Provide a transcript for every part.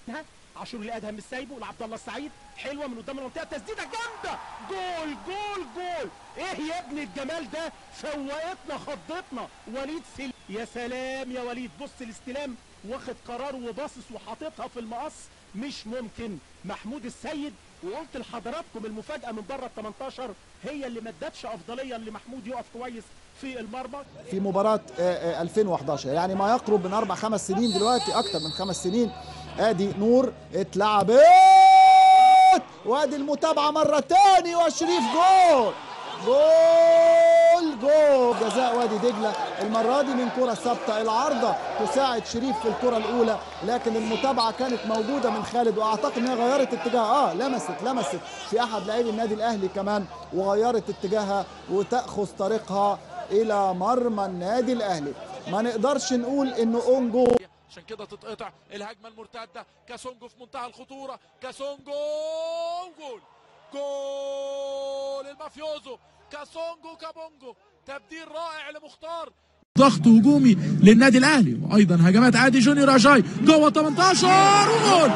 عاشور الادهم مش سايبه لعبد الله السعيد، حلوه من قدام المنطقه، تسديده جامده، جول جول جول. ايه يا ابن الجمال ده؟ فوقتنا خضتنا وليد سليم. يا سلام يا وليد، بص الاستلام واخد قراره وباصص وحاططها في المقص، مش ممكن. محمود السيد، وقلت لحضراتكم المفاجاه من بره ال 18 هي اللي ما ادتش افضليه لمحمود يقف كويس في المرمى. في مباراه 2011 يعني ما يقرب من 4-5 سنين دلوقتي، اكتر من 5 سنين. ادي نور اتلعبت وادي المتابعه مره تاني وشريف جول جول جول. جزاء وادي دجله المره دي من كره ثابته، العارضه تساعد شريف في الكره الاولى، لكن المتابعه كانت موجوده من خالد، واعتقد انها غيرت اتجاهها. لمست في احد لاعبي النادي الاهلي كمان وغيرت اتجاهها وتاخذ طريقها الى مرمى النادي الاهلي. ما نقدرش نقول انه اون جول، عشان كده تتقطع الهجمه المرتده. كاسونجو في منتهى الخطوره، كاسونجو جول جول المافيوزو كاسونجو كابونجو. تبديل رائع لمختار، ضغط هجومي للنادي الاهلي، وايضا هجمات عادي جونيور اجاي جوه 18 وجول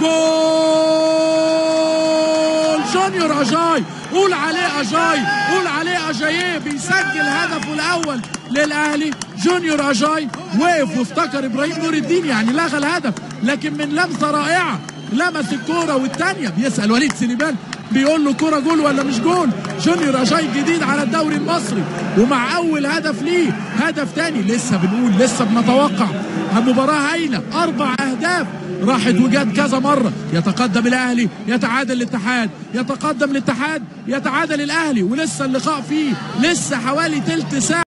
جول جونيور اجاي. قول عليه اجاي، قول عليه اجاييه، بيسجل هدفه الاول للاهلي. جونيور اجاي وقف وافتكر ابراهيم نور الدين يعني لغى الهدف، لكن من لمسه رائعه لمس الكوره، والثانيه بيسال وليد سليمان بيقول له كوره جول ولا مش جول. جونيور اجاي جديد على الدوري المصري، ومع اول هدف ليه هدف ثاني. لسه بنقول لسه بنتوقع مباراه هايله، 4 أهداف راحت وجات كذا مره. يتقدم الاهلي، يتعادل الاتحاد، يتقدم الاتحاد، يتعادل الاهلي، ولسه اللقاء فيه لسه حوالي تلت ساعه.